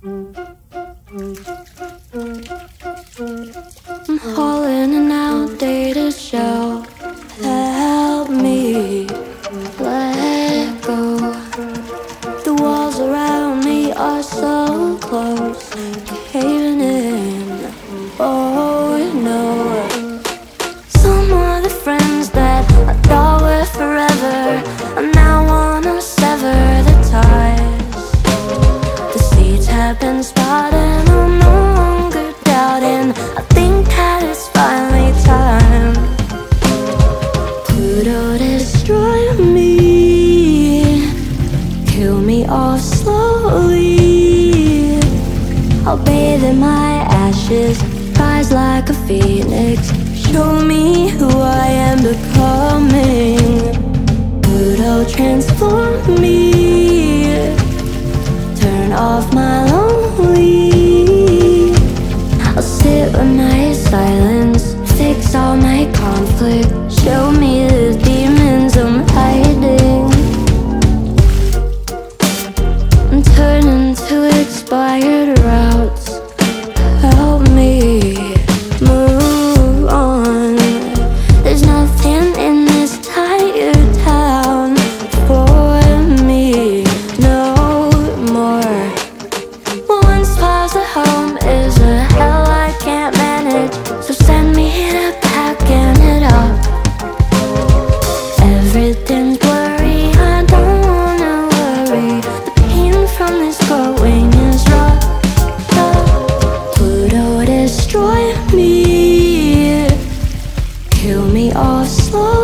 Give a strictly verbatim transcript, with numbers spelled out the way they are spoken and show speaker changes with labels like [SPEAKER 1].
[SPEAKER 1] I'm hauling an outdated shell. Help me let go. The walls around me are so close, caving in. Oh no. Some of the friends that I thought were forever, I now wanna sever the ties. The seeds have been spotted, I'm no longer doubting. I think that it's finally time. Pluto, destroy me, kill me off slowly. I'll bathe in my ashes, rise like a phoenix. Show me who I am becoming. Pluto, transform me, turn off my lonely. I'll sit with my silence, fix all my conflict. Show me the demons I'm hiding. I'm turning to expired routes. Help me move on. There's nothing in this tired town for me no more. One spouse at home is a hell I can't manage, so send me to packing it up. Everything's blurry, I don't wanna worry. The pain from this growing is rough. Pluto, destroy me, kill me off slow.